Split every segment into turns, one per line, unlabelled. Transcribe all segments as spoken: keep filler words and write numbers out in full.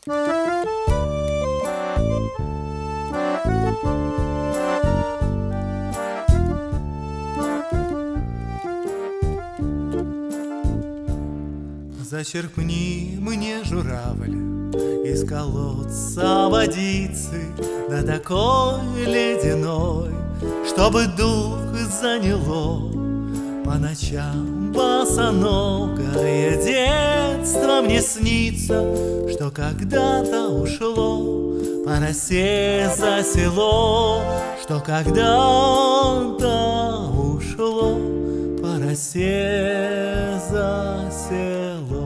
Зачерпни мне, журавль, из колодца водицы, да такой ледяной, чтобы дух заняло. По ночам босоногое детство мне снится, что когда-то ушло по росе за село, что когда-то ушло по росе за село.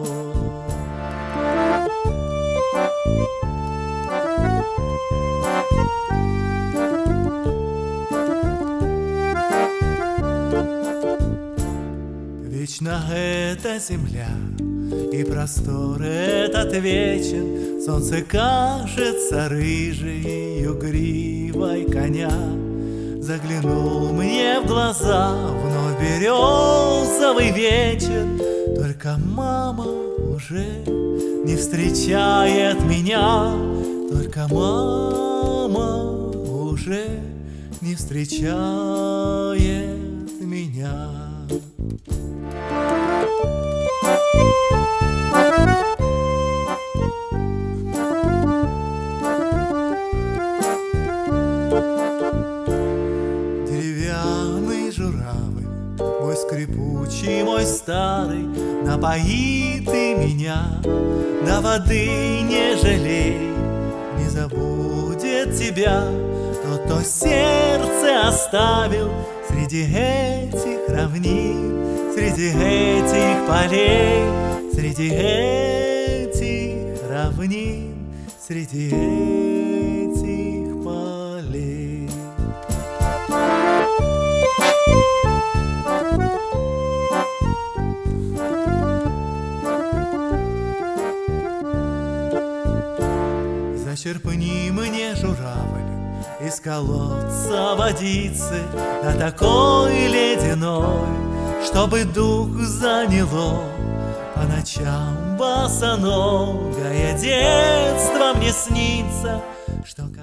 Вечна эта земля, и простор этот вечен, солнце кажется рыжею гривой коня. Заглянул мне в глаза вновь березовый вечер, только мама уже не встречает меня, только мама уже не встречает меня. Деревянный журавль, мой скрипучий, мой старый, напои ты меня, до воды не жалей. Не забудет тебя тот, кто сердце оставил среди этих равнин, среди этих полей, среди этих равнин, среди этих полей. Зачерпни мне, журавль, из колодца водицы, да такой ледяной, чтобы дух заняло. По ночам босоногое детство мне снится, что